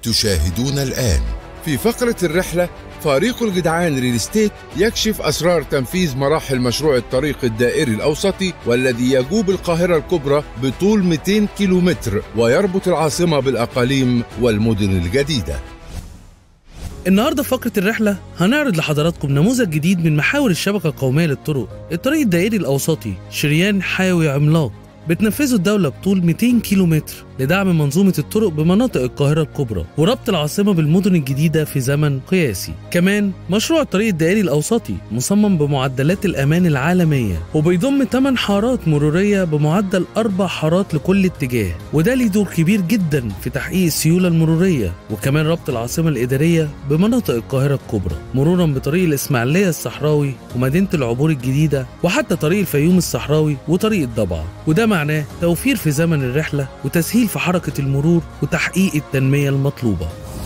تشاهدون الآن في فقرة الرحلة فريق الجدعان ريل استيت يكشف أسرار تنفيذ مراحل مشروع الطريق الدائري الأوسطي والذي يجوب القاهرة الكبرى بطول 200 كيلومتر ويربط العاصمة بالأقاليم والمدن الجديدة. النهارده في فقرة الرحلة هنعرض لحضراتكم نموذج جديد من محاور الشبكة القومية للطرق. الطريق الدائري الأوسطي شريان حيوي عملاق بتنفذه الدولة بطول 200 كيلومتر لدعم منظومة الطرق بمناطق القاهرة الكبرى وربط العاصمة بالمدن الجديدة في زمن قياسي. كمان مشروع الطريق الدائري الأوسطي مصمم بمعدلات الأمان العالمية وبيضم 8 حارات مرورية بمعدل 4 حارات لكل اتجاه، وده ليه دور كبير جدا في تحقيق السيولة المرورية، وكمان ربط العاصمة الإدارية بمناطق القاهرة الكبرى مرورا بطريق الإسماعيلية الصحراوي ومدينة العبور الجديدة وحتى طريق الفيوم الصحراوي وطريق الضبعة، وده معناه توفير في زمن الرحلة وتسهيل في حركة المرور وتحقيق التنمية المطلوبة.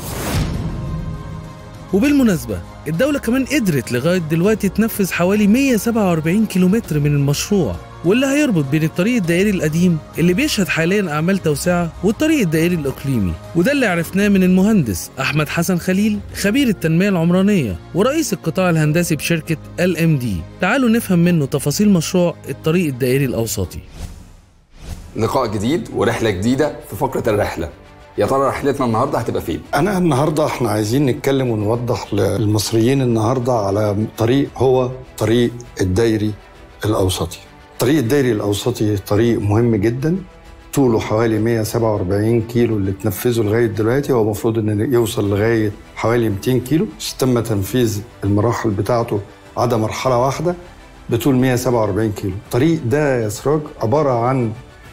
وبالمناسبة الدولة كمان قدرت لغاية دلوقتي تنفذ حوالي 147 كيلومتر من المشروع، واللي هيربط بين الطريق الدائري القديم اللي بيشهد حاليا أعمال توسعة والطريق الدائري الإقليمي، وده اللي عرفناه من المهندس أحمد حسن خليل خبير التنمية العمرانية ورئيس القطاع الهندسي بشركة LMD. تعالوا نفهم منه تفاصيل مشروع الطريق الدائري الأوسطي. لقاء جديد ورحلة جديدة في فقرة الرحلة. يا ترى رحلتنا النهاردة هتبقى فين؟ النهاردة احنا عايزين نتكلم ونوضح للمصريين النهاردة على طريق هو طريق الدائري الأوسطي. الطريق الدائري الأوسطي طريق مهم جدا، طوله حوالي 147 كيلو اللي تنفذه لغاية دلوقتي، هو المفروض ان يوصل لغاية حوالي 200 كيلو. تم تنفيذ المراحل بتاعته عدا مرحلة واحدة بطول 147 كيلو. الطريق ده يا سراج عبارة عن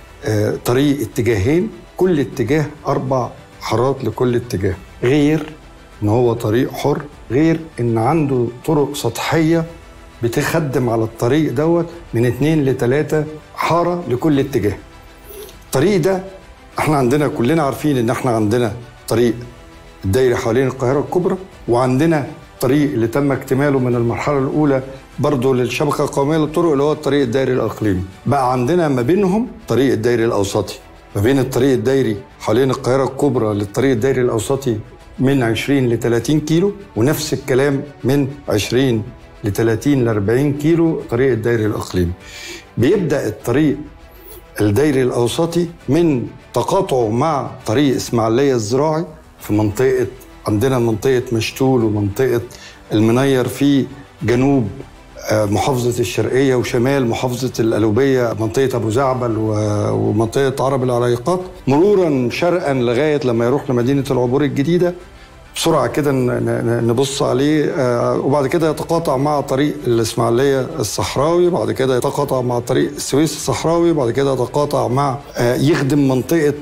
طريق اتجاهين، كل اتجاه 4 حارات لكل اتجاه، غير ان هو طريق حر، غير ان عنده طرق سطحية بتخدم على الطريق دوت من 2 ل 3 حارة لكل اتجاه. الطريق ده احنا عندنا كلنا عارفين ان احنا عندنا طريق الدائري حوالين القاهرة الكبرى، وعندنا طريق اللي تم اكتماله من المرحلة الأولى برضه للشبكة القومية للطرق اللي هو الطريق الدائري الإقليمي. بقى عندنا ما بينهم طريق الدائري الأوسطي، ما بين الطريق الدائري حوالين القاهرة الكبرى للطريق الدائري الأوسطي من 20 ل 30 كيلو، ونفس الكلام من 20 ل 30 ل 40 كيلو طريق الدائري الإقليمي. بيبدأ الطريق الدائري الأوسطي من تقاطعه مع طريق إسماعيلية الزراعي في منطقة، عندنا منطقة مشتول ومنطقة المنير في جنوب محافظة الشرقية وشمال محافظة القلوبية، منطقة أبو زعبل ومنطقة عرب العريقات، مرورا شرقا لغاية لما يروح لمدينة العبور الجديدة. بسرعة كده نبص عليه، وبعد كده يتقاطع مع طريق الإسماعيلية الصحراوي، بعد كده يتقاطع مع طريق السويس الصحراوي، بعد كده يتقاطع مع يخدم منطقة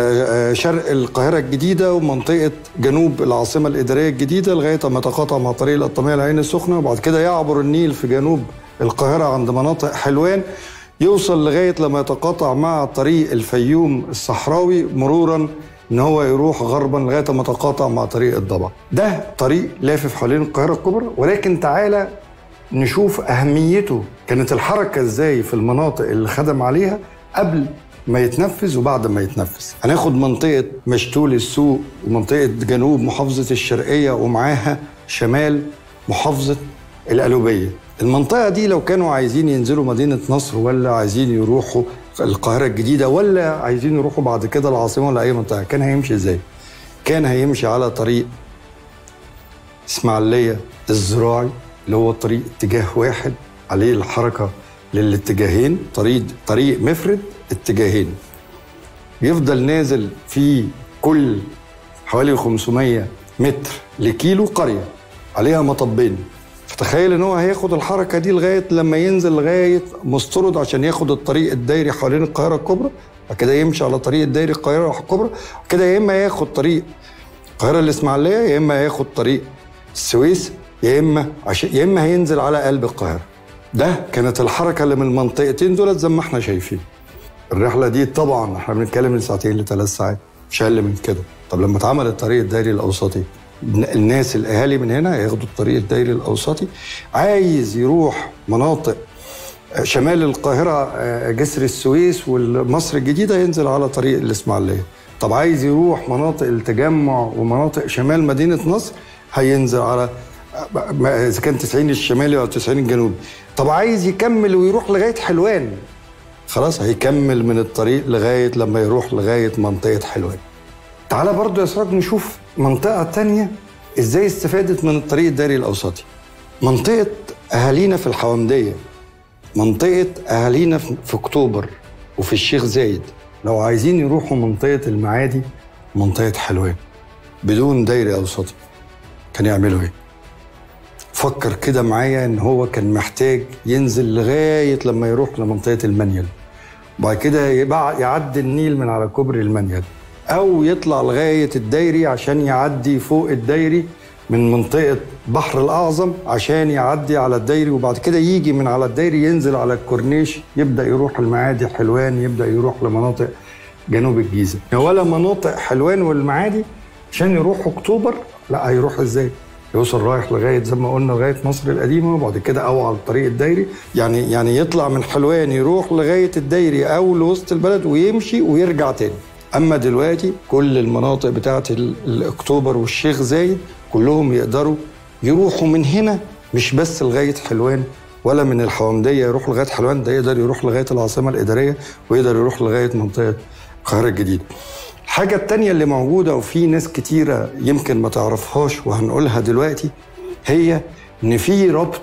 شرق القاهرة الجديدة ومنطقة جنوب العاصمة الإدارية الجديدة لغاية ما يتقاطع مع طريق القطامية العين السخنة، وبعد كده يعبر النيل في جنوب القاهرة عند مناطق حلوان، يوصل لغاية لما يتقاطع مع طريق الفيوم الصحراوي مرورا ان هو يروح غربا لغايه ما يتقاطع مع طريق الضبع. ده طريق لافف حوالين القاهره الكبرى، ولكن تعالى نشوف اهميته، كانت الحركه ازاي في المناطق اللي خدم عليها قبل ما يتنفذ وبعد ما يتنفذ. هناخد منطقه مشتول السوق ومنطقه جنوب محافظه الشرقيه ومعاها شمال محافظه القلوبيه. المنطقه دي لو كانوا عايزين ينزلوا مدينه نصر ولا عايزين يروحوا القاهرة الجديدة ولا عايزين يروحوا بعد كده العاصمة ولا أي منطقة، كان هيمشي إزاي؟ كان هيمشي على طريق إسماعيلية الزراعي اللي هو طريق اتجاه واحد عليه الحركة للاتجاهين، طريق مفرد اتجاهين، يفضل نازل في كل حوالي 500 متر لكيلو قرية عليها مطبين. فتخيل ان هو هياخد الحركه دي لغايه لما ينزل لغايه مسترد عشان ياخد الطريق الدائري حوالين القاهره الكبرى، بعد كده يمشي على طريق الدائري القاهره الكبرى، كده يا اما ياخد طريق القاهره الاسماعيليه، يا اما ياخد طريق السويس، يا اما هينزل على قلب القاهره. ده كانت الحركه اللي من المنطقتين دولت زي ما احنا شايفين. الرحله دي طبعا احنا بنتكلم من 2 ل 3 ساعات مش اقل من كده. طب لما اتعمل الطريق الدائري الاوسطي، الناس الاهالي من هنا هياخدوا الطريق الدائري الاوسطي، عايز يروح مناطق شمال القاهره جسر السويس والمصر الجديده ينزل على طريق الاسماعيليه، طب عايز يروح مناطق التجمع ومناطق شمال مدينة نصر، هينزل على إذا كان 90 الشمالي أو 90 الجنوبي. طب عايز يكمل ويروح لغاية حلوان، خلاص هيكمل من الطريق لغاية لما يروح لغاية منطقة حلوان. تعالى برضو يا سراج نشوف منطقة تانية إزاي استفادت من الطريق الدائري الأوسطي. منطقة أهالينا في الحومدية، منطقة أهالينا في أكتوبر وفي الشيخ زايد، لو عايزين يروحوا منطقة المعادي منطقة حلوان بدون دائري أوسطي كان يعملوا إيه؟ فكر كده معايا إن هو كان محتاج ينزل لغاية لما يروح لمنطقة المنيل، وبعد كده يعدي النيل من على كوبري المنيل، أو يطلع لغاية الدائري عشان يعدي فوق الدائري من منطقة بحر الأعظم عشان يعدي على الدائري، وبعد كده يجي من على الدائري ينزل على الكورنيش، يبدأ يروح المعادي حلوان، يبدأ يروح لمناطق جنوب الجيزة. ولا مناطق حلوان والمعادي عشان يروح أكتوبر، لا هيروح إزاي؟ يوصل رايح لغاية زي ما قلنا لغاية مصر القديمة، وبعد كده أو على الطريق الدائري، يعني يطلع من حلوان يروح لغاية الدائري أو لوسط البلد ويمشي ويرجع تاني. أما دلوقتي كل المناطق بتاعت الأكتوبر والشيخ زايد كلهم يقدروا يروحوا من هنا، مش بس لغاية حلوان ولا من الحومدية يروح لغاية حلوان، ده يقدر يروح لغاية العاصمة الإدارية ويقدر يروح لغاية منطقة القاهرة الجديدة. الحاجة التانية اللي موجودة وفي ناس كتيرة يمكن ما تعرفهاش وهنقولها دلوقتي، هي إن في ربط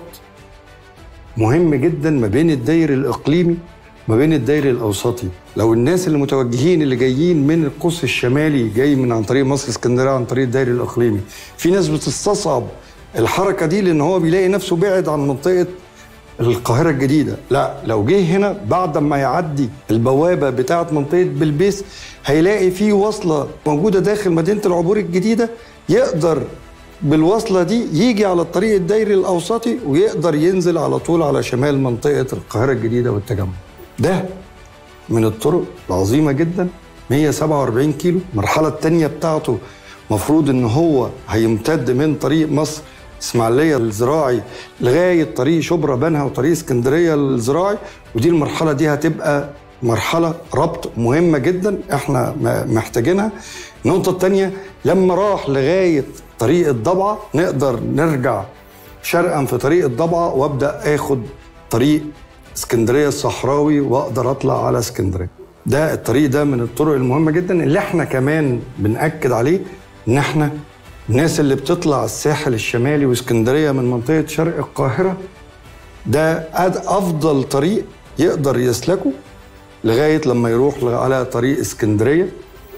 مهم جدا ما بين الدائري الإقليمي ما بين الدائري الأوسطي. لو الناس اللي متوجهين اللي جايين من القوس الشمالي جاي من عن طريق مصر اسكندرية عن طريق الدائري الإقليمي، في ناس بتستصعب الحركة دي لأن هو بيلاقي نفسه بعد عن منطقة القاهرة الجديدة. لا، لو جه هنا بعد ما يعدي البوابة بتاعة منطقة بلبيس هيلاقي في وصلة موجودة داخل مدينة العبور الجديدة، يقدر بالوصلة دي يجي على الطريق الدائري الأوسطي ويقدر ينزل على طول على شمال منطقة القاهرة الجديدة والتجمع. ده من الطرق العظيمة جدا، 147 كيلو. المرحلة التانية بتاعته مفروض ان هو هيمتد من طريق مصر اسماعيلية الزراعي لغاية طريق شبرا بنها وطريق اسكندرية الزراعي، ودي المرحلة دي هتبقى مرحلة ربط مهمة جدا احنا محتاجينها. النقطة التانية لما راح لغاية طريق الضبعة نقدر نرجع شرقا في طريق الضبعة وابدأ اخد طريق اسكندرية الصحراوي واقدر اطلع على اسكندرية. ده الطريق ده من الطرق المهمة جدا اللي احنا كمان بنأكد عليه، ان احنا الناس اللي بتطلع الساحل الشمالي واسكندرية من منطقة شرق القاهرة ده افضل طريق يقدر يسلكه لغاية لما يروح على طريق اسكندرية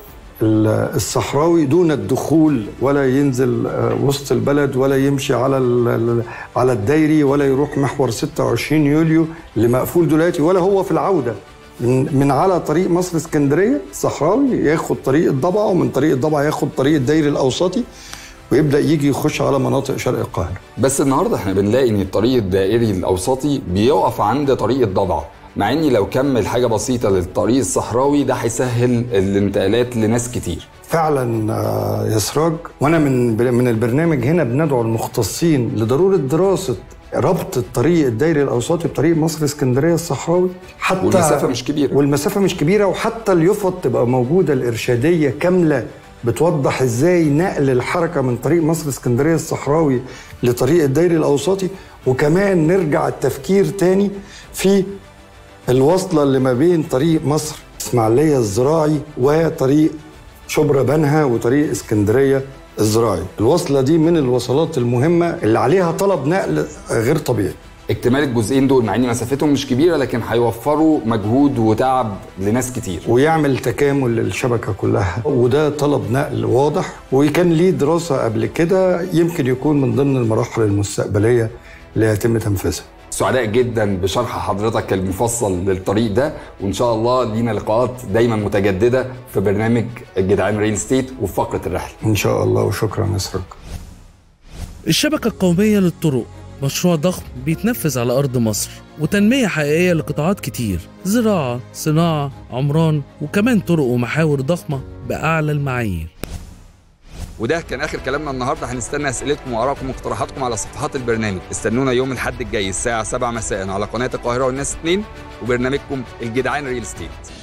الصحراوي دون الدخول ولا ينزل وسط البلد ولا يمشي على الدائري ولا يروح محور 26 يوليو اللي مقفول دلوقتي، ولا هو في العودة من على طريق مصر اسكندرية الصحراوي ياخد طريق الضبعة، ومن طريق الضبعة ياخد طريق الدائري الأوسطي ويبدأ يجي يخش على مناطق شرق القاهرة. بس النهاردة احنا بنلاقي ان الطريق الدائري الأوسطي بيقف عند طريق الضبعة، مع اني لو كمل حاجة بسيطة للطريق الصحراوي ده هيسهل الانتقالات لناس كتير. فعلا يا سراج، وانا من البرنامج هنا بندعو المختصين لضرورة دراسة ربط الطريق الدائري الأوسطي بطريق مصر اسكندرية الصحراوي، حتى والمسافة مش كبيرة وحتى اليفط تبقى موجودة الإرشادية كاملة بتوضح ازاي نقل الحركة من طريق مصر اسكندرية الصحراوي لطريق الدائري الأوسطي، وكمان نرجع التفكير تاني في الوصلة اللي ما بين طريق مصر اسماعيلية الزراعي وطريق شبرا بنها وطريق اسكندرية الزراعي. الوصلة دي من الوصلات المهمة اللي عليها طلب نقل غير طبيعي. اكتمال الجزئين دول مع ان مسافتهم مش كبيرة لكن هيوفروا مجهود وتعب لناس كتير ويعمل تكامل للشبكة كلها، وده طلب نقل واضح وكان ليه دراسة قبل كده يمكن يكون من ضمن المراحل المستقبلية اللي هيتم تنفيذها. سعداء جدا بشرح حضرتك المفصل للطريق ده، وان شاء الله لينا لقاءات دايما متجدده في برنامج الجدعان ريل استيت وفي فقره الرحله ان شاء الله. وشكرا يا سراج. الشبكه القوميه للطرق مشروع ضخم بيتنفذ على ارض مصر وتنميه حقيقيه لقطاعات كتير، زراعه، صناعه، عمران، وكمان طرق ومحاور ضخمه باعلى المعايير. وده كان اخر كلامنا النهارده. هنستنى اسئلتكم وارائكم واقتراحاتكم على صفحات البرنامج. استنونا يوم الاحد الجاي الساعه 7 مساء على قناه القاهره والناس 2 وبرنامجكم الجدعان ريل استيت.